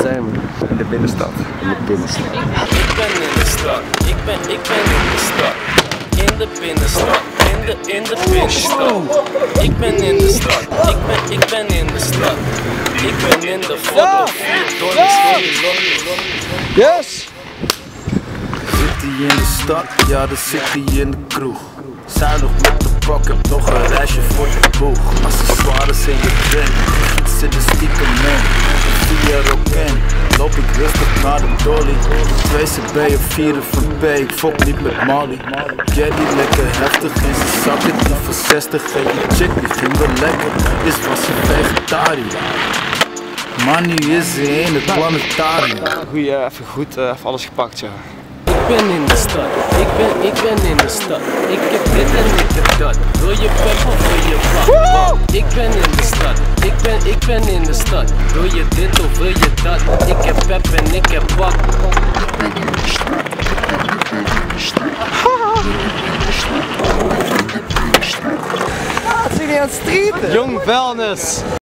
zijn we? In de binnenstad. In de binnenstad. Ik ben in de stad. Ik ben in de stad. In de binnenstad. In de binnenstad. Ik ben in de stad. Ik ben in de stad. Ik ben in de foto. Yes! Zit hij in de stad? Ja, dan zit hij in de kroeg. Zuinig met de pak, heb nog een reisje voor de boeg. Accessoires in je drink, zit de stiekem in. Via Roken, loop ik rustig naar de dolly. 2 CB of 4 van P, ik fok niet met Molly. Jelly lekker heftig in zijn zak, die van 60. En die chick die ging wel lekker, was ze vegetariër. Maar nu is ze in het planetarium. Goeie, even goed, even alles gepakt, ja. Ik ben in de stad, ik ben in de stad. Ik heb dit en ik heb dat. Wil je pep of wil je pak? Ik ben in de stad, ik ben in de stad. Wil je dit of wil je dat? Ik heb pep en ik heb pak. Wat zijn jullie aan het streeten? Jong wellness.